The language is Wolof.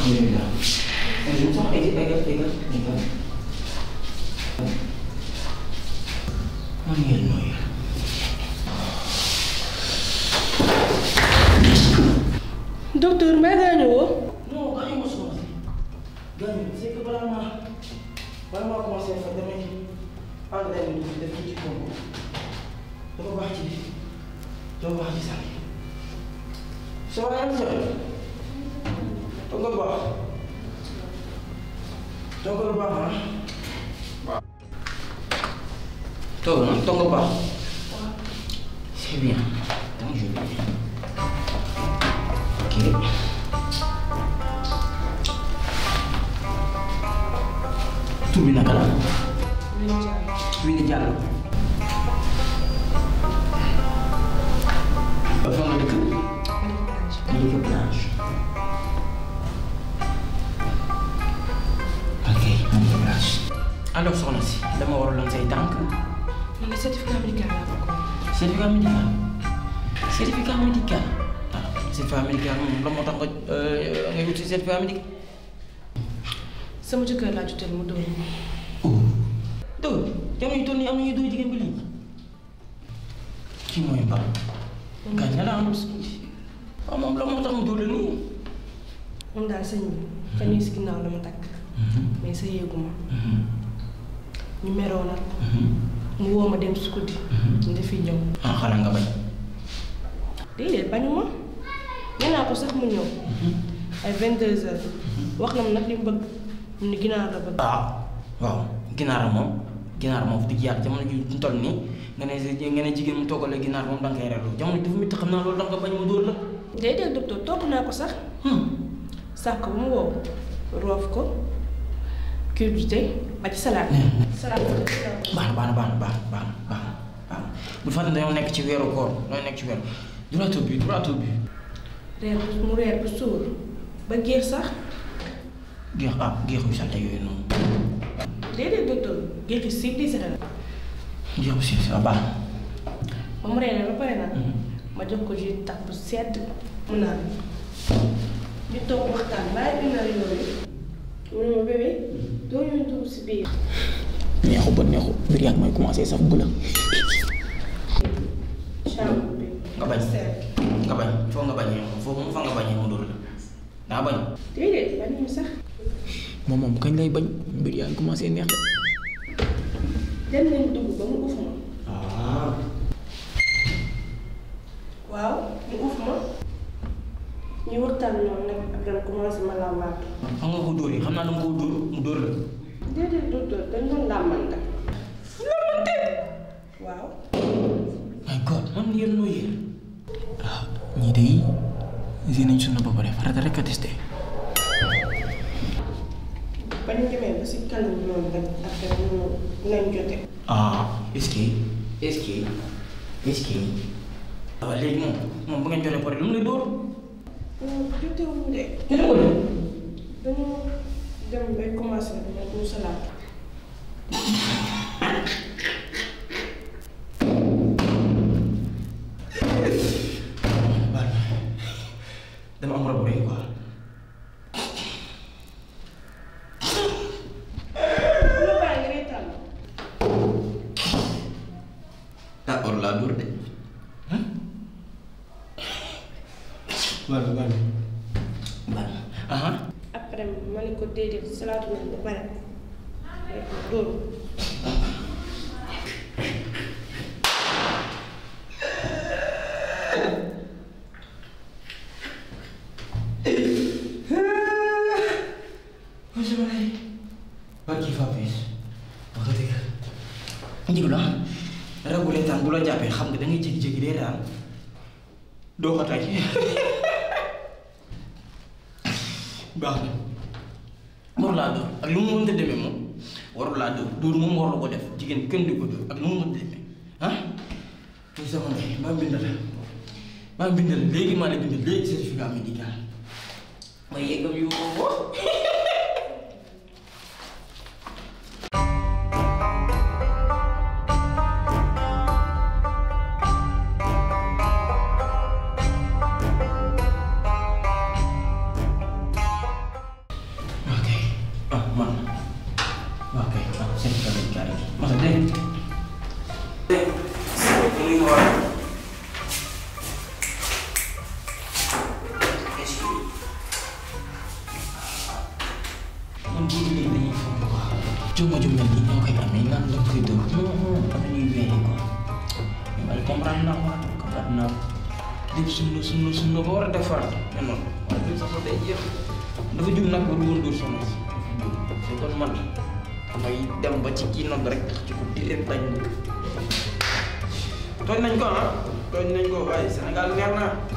Iya. Susah pegang. Angin no ya. Dokter, mbaa gaañu woo? Non, gaañu ma soxna si. Gaañu c'est que balaa maa commencé fa damay entraîné tuuti def ci pompe. dafa baax ci sànni. Ça va yaa ngi sori. toog nga baax. toog nga baax ah. waaw. toog nga baax. C'est bien. Attends, je vais. Ok. Tur bi naka la. Wini Diallo. Ba fa nga dëkk. Malika Plage. Ok, Malika Plage. Alors soxna si dama waraloon say tànk. Man de certificat médical laa bëgg. Certificat médical. Certificat médical. Certificat médical moom la moo tax nga wut si certificat médical. Sama jëkkër laa joteel mu dóor ma. Dóor jamono yi toll nii am na ñuy dóor jigéen bi léegi. Kii mooy Mba. Gaañ na la am. waaw moom la moo tax mu dóor la nii. Moom daal sëñ bi fan yii si ginnaaw la ma takk. mais sa yéegu ma. ñu meroo nag. mu woo ma dem si guddi. ñu defi ñëw. ah xanaa nga bañ. déedéet bañu ma. nee naa ko sax mu ñëw. ay 22h. wax na ma nag li mu bëgg. mu ne ginaar la bëgg. ah waaw ginaar moom fu dëgg yàlla jamono ji ñu toll nii nga ne jigéen mu toggalee ginaar moom da nga koy reeloo jamono dafa métti xam naa loolu da nga bañ mu dóor la. déedéet docteur togg naa ko sax. sax ko bu mu wow roof ko culbuté ba ci salade. salade baax na bu fàtte dañoo nekk ci weeru koor duraato bi. mu reer bu suur ba géex sax. géexu salte yooyu noonu. déedéet docteur géexu civilisé la. géexu civilisé la baax. ba mu reeree ba pare nag. ma jox ko jus tax bu sedd mu naan. ñu toog waxtaan bàyyi bi naan yooyu. mu ne ma bébé doo ñu dugg si biir. neexu ba neexu biir yaa ngi may commencé saf bu la. chambre bi. nga bañ foo nga bañee fa nga bañee mu dóor la daa bañ. déedéet bañu sax. moom kañ lay bañ mbir yaa ngi commencé neex de. dem nañ dugg ba mu uuf ma. waaw mu uuf ma. ñu waxtaan noonu nag après commencé ma làmbaatu. xam nga ko dóor yi xam naa danga koo dóor mu dóor la. déedéet docteur dañ doon làmbante. waaw. my God man yéen noo yéen. ñii de yéen nañ sunna ba pare farata rek a testé. ba ñu demee ba si kanam noonu rek après ñu nañ jote. est-ce que waaw léegi moom bu ngeen jotee pare lu mu lay dóor. jotewuñu de. dañu dem bay commencé nag mu salaat. dama am rabu rëy quoi. d'accord laa dóor de. Bal. après ma ne ko déedéet salaatu nañ ba pare rek dóor. njiru la rabu reetaan bu la jàppee xam nga da ngay jékki-jékki dee daan doo ko tay baax na waru laa dóor ak lu mu mënta demee moom waru laa dóor moom waru ko def jigéen kenn du ko dóor ak lu mu mënta demee muy sama ndey maa bindal léegi maa la bindal léegi certificat médical ma yeggam yoo ah man waaw kay ah seen kàddu gi masa dégg muy war man bu ñu dañuy foog quoi juma ju mel ni ñoo koy amee naan nga koy dóor non am na ñuy weeri quoi mais comprendre naa lépp sunna ba war a defar mais non wala bi sax day jeex dafa jum nag ba du woon dóor soxna si c'est kon man damay dem ba ci kii nodd rek ci ko di leen bañ tooñ nañ ko ah tooñ nañ ko waaye Sénégal neex na